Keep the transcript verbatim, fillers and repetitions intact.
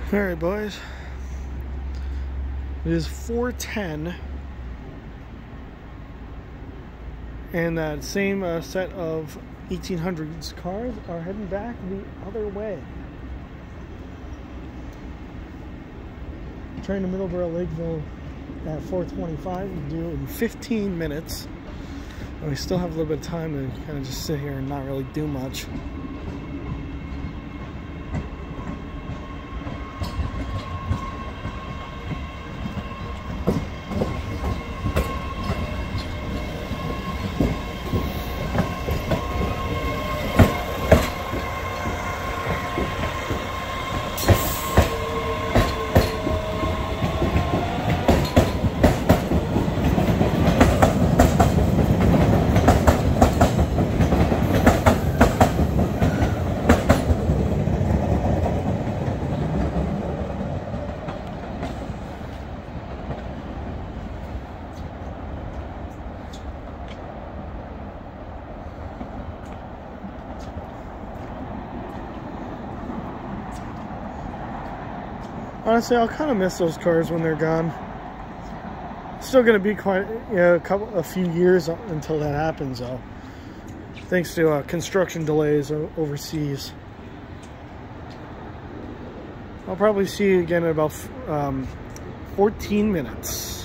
Alright, boys. It is four ten. And that same uh, set of eighteen hundreds cars are heading back the other way. Train to Middleborough Lakeville at four twenty-five. We do it in fifteen minutes. And we still have a little bit of time to kind of just sit here and not really do much. Honestly, I'll kind of miss those cars when they're gone. Still going to be quite, you know, a couple, a few years until that happens, though. Thanks to uh, construction delays overseas. I'll probably see you again in about um, fourteen minutes.